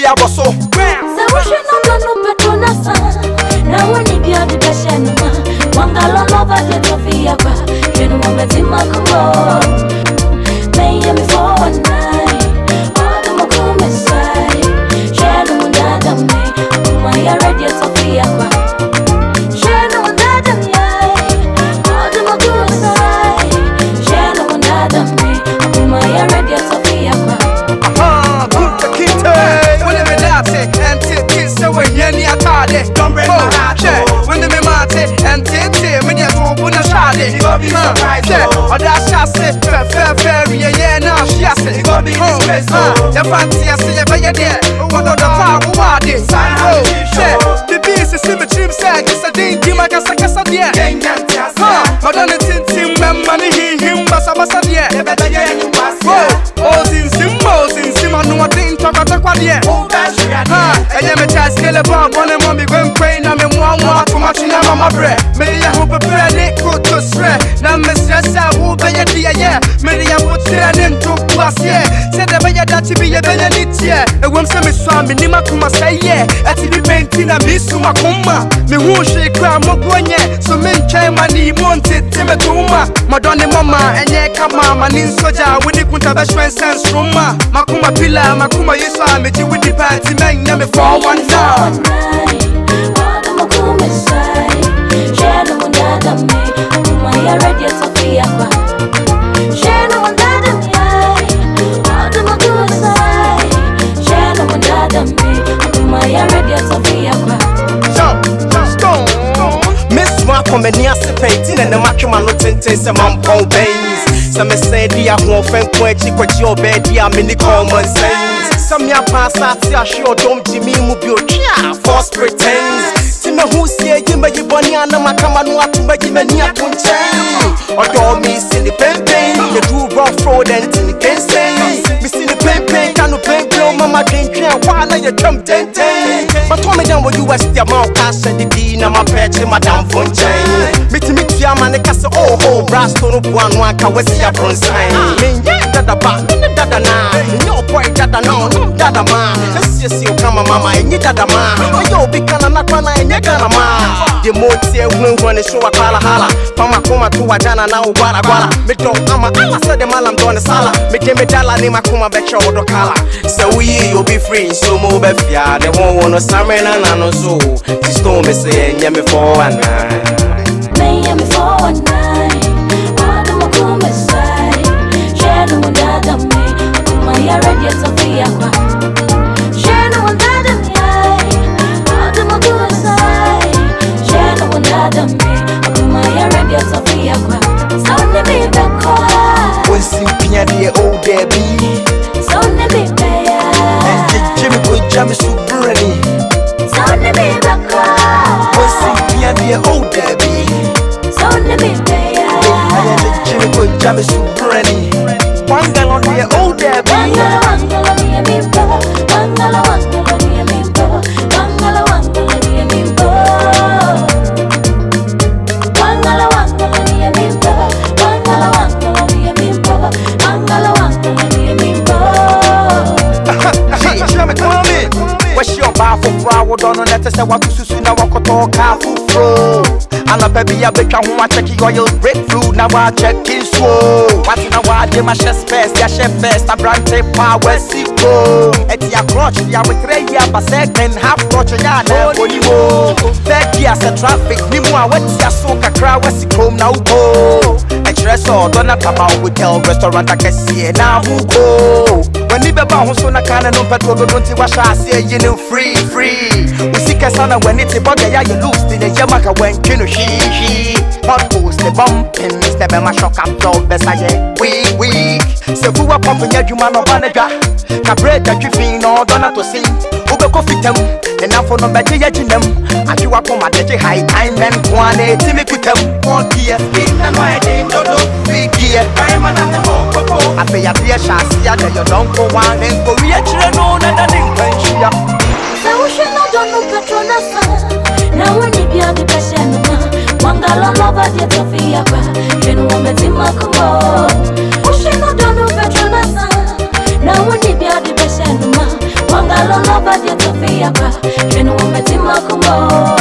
aboso. So we should not do Petronasa. Now when you be on the Beshanuma, Wangala love at the Tofia, you know I'm a Timakumo. May I be for one night, all the Makum side, Shannon Dada me, my already Tofia. Shannon Dada me, all the Makum side, Shannon Dada me, my already Tofia. Aha, good to keep it. When I'm at it, and it's so when you're don't break my heart. When they mate and tete, when you're open a shot, you gotta be surprised. Or that's just it, fair, yeah, now she has it. You gotta be this the fancy, I see you by your dear. What on the power, what is the beast is in the gym, said, it's a ding, you might have a cassa, dear. Madonna Tintin, money, him, Bassa, dear. Oh, in Simon, no, I didn't talk about what, yeah. I am a child, scale above, one and mommy, when praying, I'm in one more too much in my bread. Maybe I hope a prayer, they could to swear. Now, Mr. I will be a dear, yeah. Maybe I would say an end to plus, yeah. Said the way that to be a benefit, yeah. And when some is swami, Nima Kuma say, yeah. At the painting, I miss Sumakuma. Me who shake crown, Moguanya. So men came and he wanted Timatuma. Madonna Mama, and yeah, come on, my nin soja, with the Kuntabashwan Sans Roma. Makuma Pilla, Makuma Yuswa, met you with the party, man, never for one down. Miss Markham and Yassi painting and the Macuma no tints and Mampon Bays. Some say, dear, who offend Quetty, what your bed, dear, mini common sense. Some ya pass out, I sure don't Jimmy Mubio, false pretense. Tima who say, you may be Boniana, Macama, no, to make him a near punch. Or don't miss in the pen, you do rough road and in the can say. Miss in the pen, can you pay blow, Mamma, drink, while you jump 10. But Tommy down with US, the amount cash and the dean, I'm a patch in Madame Fontaine. Meet me, Yaman, the castle, oh, brass, one, can we see a bronze sign? Dada ba, dada na, no boy dada no, dada ma. Let's just see you come, mama, and you dada ma. Yo, be kana na kana, and you gana ma. The motia when they show a hala. Pama kuma to Wajana now, guara. Me don't ama, I said the malam don the sala. Me came a dala name a kuma betcha or the color. So you'll be free, so move a fia. They won't want to summon and I know so. This don't me say, yeah, me for one night. May me for one night. All the Makuma side. Shannon Dada me, my already Sophia. Shannon Dada me, all the Makuma side. Shannon Dada me, my already Sophia. Sound me back. When Simpia the old Debbie. Sound me back. And Jimmy could jam so burny. Sound me back. When Simpia the old Debbie. Sound me back. And Jimmy could jam so burny. One gal on the old Debbie. Wangala ni mimbo, wangala ni mimbo, wangala ni mimbo. Wangala ni mimbo, wangala ni mimbo, wangala ni mimbo. Hey, Jimmy Kwame. What's your bar for flower? Don't know that I want to susu na wakoto kafu fro. And a baby, I bet you want to check oil breakthrough. Now I check in slow. What's in a word? My chest best, your chef best. I brand tape power, see go. At your crotch, ya with 3 years per second, half crotch, ya no anymore. 30 years of traffic, Nimua, what's your soca crowd? What's it home now? Go. A dress or donut about hotel, restaurant, I can see it now. Who go? When you be bound, so na can no petrol, don't you wash? I say, you know, free. We see Kasana when it's a bugger, you lose in the Yamaka when Kino she. Hot post the bumpins, never my shock up dog, Bessaye, weak. So who are pumping your human of Banaga? Cabret that you feel no donut to sing. Uber coffee them, and now for no better yet in them. And you are from a dirty high time and one Timmy with them. 1 year, and why they don't know 3 year. I'm an animal. I pay a dear chassis, and you don't go one and go reaction on and then So we should not do no Petronasa. Now when you be on the Beshanuma, Wangala love at the Tofia. You know I'm a Timakumo. We should not do no Petronasa. Now when you be on the Beshanuma, Wangala Wangalo lova dia tofia kwa Kenu umetima kumo